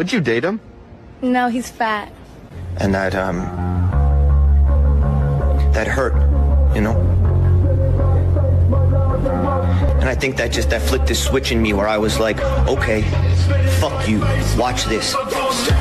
Would you date him? No, he's fat. And that hurt, you know? And I think that flipped this switch in me where I was like, okay, fuck you, watch this.